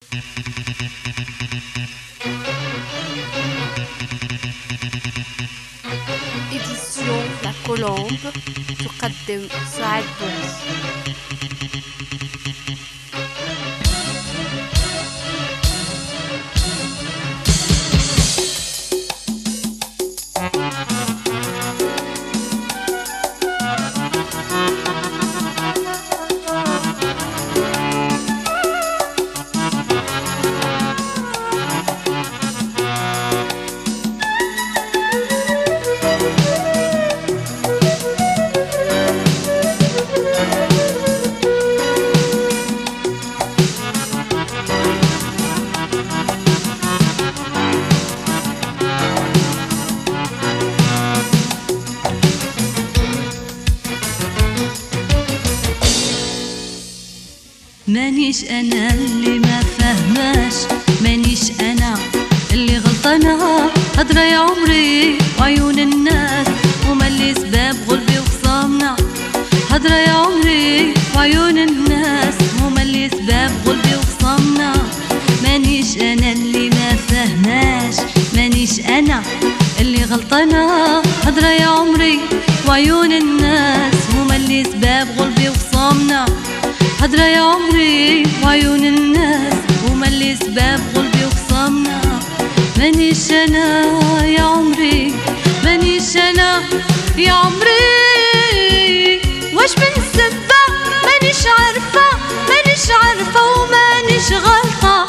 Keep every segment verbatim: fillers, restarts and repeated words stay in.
إديسيون لا كولومب تقدم سعد بوز. مانيش انا اللي ما فهماش، مانيش انا اللي غلطانه، هضره يا عمري وعيون الناس هما اللي سباب غلبي وخصامنا، هضره يا عمري وعيون الناس هما اللي سباب غلبي وخصامنا. مانيش انا اللي ما فهماش، مانيش انا اللي غلطانه، هضره يا عمري وعيون الناس هما اللي سباب غلبي وخصامنا، هضره يا عمري وعيون الناس هما اللي سباب غلبي وخصامنا. مانيش انا يا عمري، مانيش انا يا عمري، واش من سبة مانيش عارفة، مانيش عارفة ومانيش غلطة.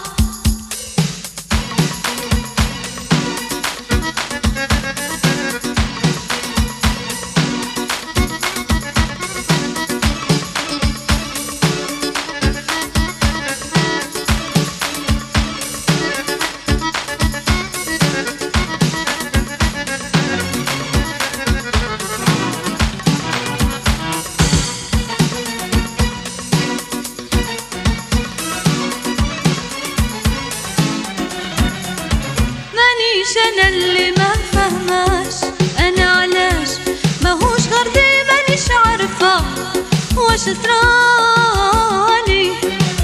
مانيش انا اللي ما فهماش، انا علاش ماهوش غردي مانيش عارفة واش صرالي.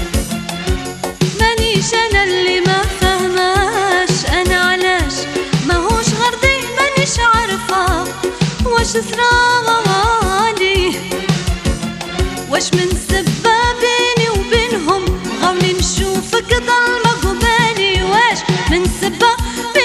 مانيش انا اللي ما فهماش، انا علاش ماهوش غردي مانيش عارفة واش صرالي. واش من سبة بيني وبينهم غاوني نشوفك ضلمة قبالي، واش من سبة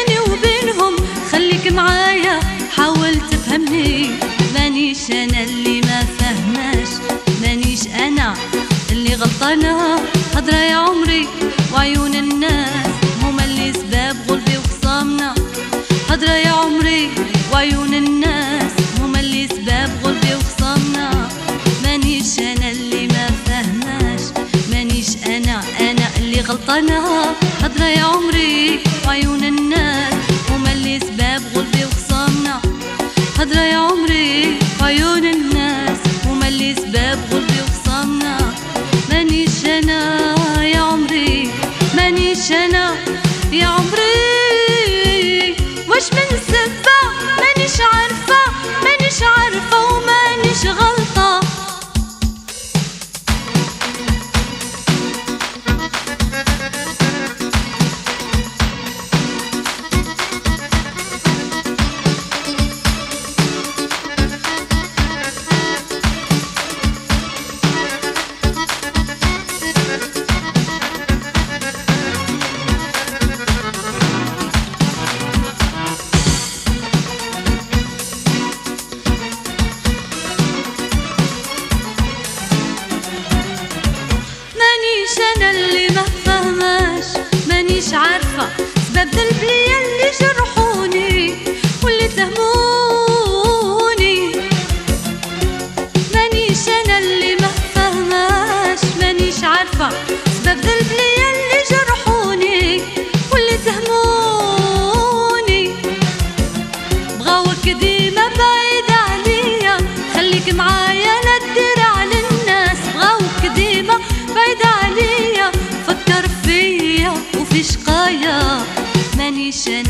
خليك معايا حاول تفهمني. مانيش انا اللي ما فهماش، مانيش انا اللي غلطانه، هضره يا عمري وعيون الناس هما اللي سباب غلبي وخصامنا، هضره يا عمري وعيون الناس هما اللي سباب غلبي وخصامنا. مانيش انا اللي ما فهماش، مانيش انا انا اللي غلطانه، هضره يا عمري وعيون الناس هما اللي سباب غلبي وخصامنا، هضره يا عمري وعيون الناس هما اللي سباب غلبي وخصامنا. مانيش انا يا عمري، مانيش انا يا عمري، واش من سبة مانيش عارفة، مانيش عارفة ومانيش غلطة. مانيش انا اللي ما فهماش، مانيش عارفة سبب البلية اللي جرحوني واللي تهموني. مانيش انا اللي ما فهماش، مانيش عارفة سبب البلية اللي جرحوني واللي تهموني. بغاوك ديما بعيد عليا، خليك معايا لا تدير على الناس، بغاوك ديما بعيد عليا، فكر فيا وفي شقايا. مانيش انا